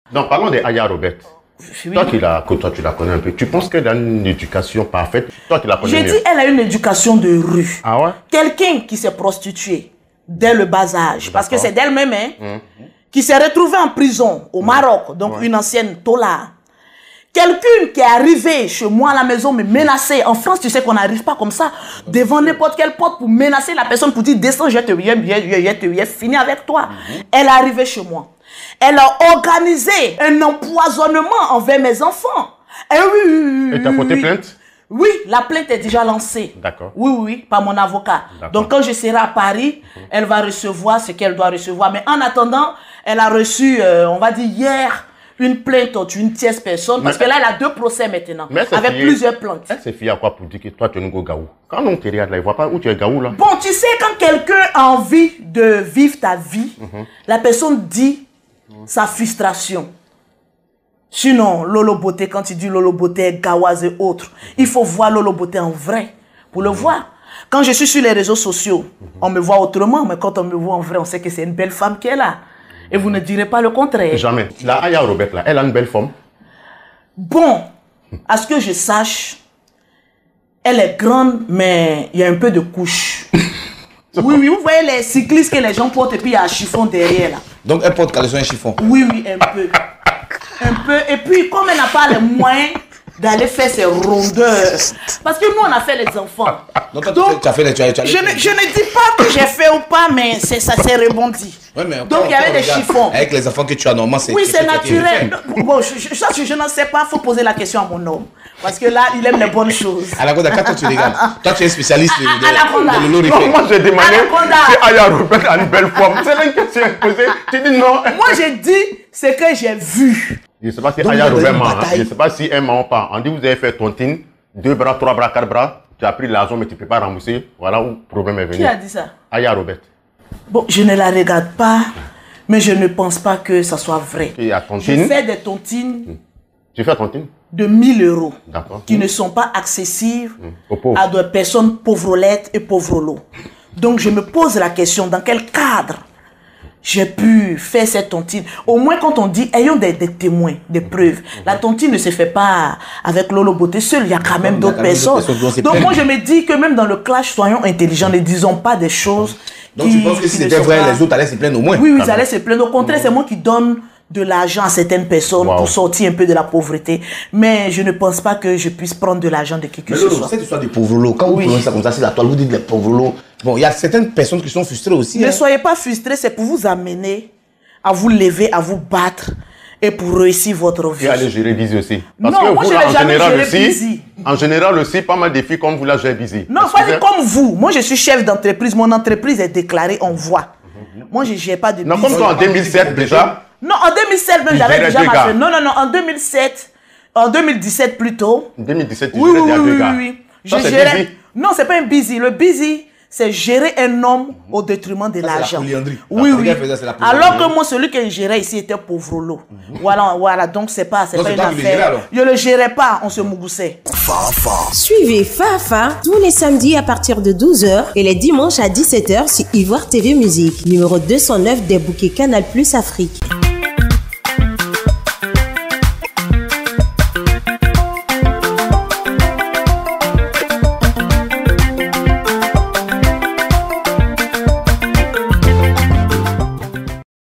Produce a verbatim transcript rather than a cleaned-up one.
Donc, parlons de Aya Robert. Oui. Toi, qui la, que toi, tu la connais un peu, tu penses qu'elle a une éducation parfaite? Toi, tu la connais J'ai mieux. dit, elle a une éducation de rue. Ah ouais? Quelqu'un qui s'est prostitué dès le bas âge, parce que c'est d'elle-même, hein, Mmh. qui s'est retrouvée en prison au Maroc, donc Ouais. une ancienne tola. Quelqu'un qui est arrivé chez moi à la maison me menacer. En France, tu sais qu'on n'arrive pas comme ça devant n'importe quelle porte pour menacer la personne pour dire descends, je te viens, je, je, je te viens finir avec toi. Mm-hmm. Elle est arrivée chez moi. Elle a organisé un empoisonnement envers mes enfants. Et oui, oui, oui, Et tu as porté oui. plainte? Oui, la plainte est déjà lancée. D'accord. Oui, oui, oui, par mon avocat. Donc, quand je serai à Paris, mmh. elle va recevoir ce qu'elle doit recevoir. Mais en attendant, elle a reçu, euh, on va dire hier, une plainte d'une tierce personne. Parce mais que là, elle a deux procès maintenant. Avec fié, plusieurs plaintes. Elle s'est fiée à quoi pour dire que toi, tu es un gaou? Quand on te regarde là, il ne voit pas où tu es gaou là. Bon, tu sais, quand quelqu'un a envie de vivre ta vie, mmh. la personne dit mmh. sa frustration. Sinon, Lolo Beauté, quand il dit Lolo Beauté, Gawaz et autres, il faut voir Lolo Beauté en vrai pour le voir. Quand je suis sur les réseaux sociaux, on me voit autrement, mais quand on me voit en vrai, on sait que c'est une belle femme qui est là. Et vous ne direz pas le contraire. Jamais. La Aya Robert, là, elle a une belle forme. Bon, à ce que je sache, elle est grande, mais il y a un peu de couche. Oui, oui, vous voyez les cyclistes que les gens portent et puis il y a un chiffon derrière là. Donc elle porte caleçon et chiffon? Oui, oui, un peu. Un peu. Et puis, comme elle n'a pas les moyens d'aller faire ses rondeurs. Parce que nous, on a fait les enfants. Donc, Donc tu, tu as fait les, tu as, tu as je, ne, je ne dis pas que j'ai fait ou pas, mais ça s'est rebondi. Ouais, mais donc, il y avait des chiffons. Avec les enfants que tu as, normalement, c'est... Oui, c'est naturel. Bon, je, je, je, je n'en sais pas. Il faut poser la question à mon homme. Parce que là, il aime les bonnes choses. Anaconda, quand toi tu regardes, toi tu es spécialiste de, de, de, de, de non, moi j'ai demandé si Aya Robert a une belle forme. C'est la question posée. Tu dis non. Moi j'ai dit ce que j'ai vu. Je ne sais pas si donc, Aya Robert ment. Je ne sais pas si elle ment ou pas. On dit vous avez fait tontine, deux bras, trois bras, quatre bras. Tu as pris l'argent mais tu ne peux pas rembourser. Voilà où le problème est venu. Qui a dit ça? Aya Robert. Bon, je ne la regarde pas, mais je ne pense pas que ça soit vrai. Et à tontine. Je fais des tontines. Hmm. Tu fais tontine? De mille euros. Qui mmh. ne sont pas accessibles mmh. à des personnes pauvrolettes et pauvrolos. Donc je me pose la question, dans quel cadre j'ai pu faire cette tontine? Au moins quand on dit, ayons des, des témoins, des preuves. Mmh. La tontine ne se fait pas avec Lolo Beauté seul, il y a quand même d'autres personnes. personnes. Donc moi je me dis que même dans le clash, soyons intelligents, ne disons pas des choses. Donc qui, tu penses que si c'était vrai, pas... les autres allaient se plaindre au moins? Oui, oui, ils allaient se plaindre. Au contraire, mmh. c'est moi qui donne de l'argent à certaines personnes wow. pour sortir un peu de la pauvreté. Mais je ne pense pas que je puisse prendre de l'argent de qui que ce soit. Cette histoire des pauvres, quand oui. vous prenez ça comme ça, c'est la toile, vous dites les pauvres. Bon, il y a certaines personnes qui sont frustrées aussi. Ne hein. soyez pas frustrés, c'est pour vous amener à vous lever, à vous battre et pour réussir votre vie. Et aller gérer busy aussi. Parce non, que moi vous, je là, n'ai en jamais général géré aussi, busy. En général aussi, pas mal de filles comme vous là gèrent busy. Non, pas que comme vous. Moi je suis chef d'entreprise, mon entreprise est déclarée en voie. Mm-hmm. Moi je ne gère pas de non, busy. comme toi en deux mille sept déjà. Non, en deux mille sept, même j'avais déjà marché. Non, non, non, en deux mille sept, en deux mille dix-sept plutôt. En deux mille dix-sept, tu oui, gérais oui, des oui, deux gars. Oui, oui, oui. Je gérais... Non, c'est pas un busy. Le busy, c'est gérer un homme au détriment de l'argent. Oui, oui. Ça, alors que moi, celui que je gérais ici était pauvrolo. Mm-hmm. Voilà, voilà. Donc, c'est pas, c'est pas une affaire. Je le gérais pas, on se mougoussait. Fafa. Suivez Fafa tous les samedis à partir de douze heures et les dimanches à dix-sept heures sur Ivoire T V Musique, numéro deux cent neuf des bouquets Canal Plus Afrique.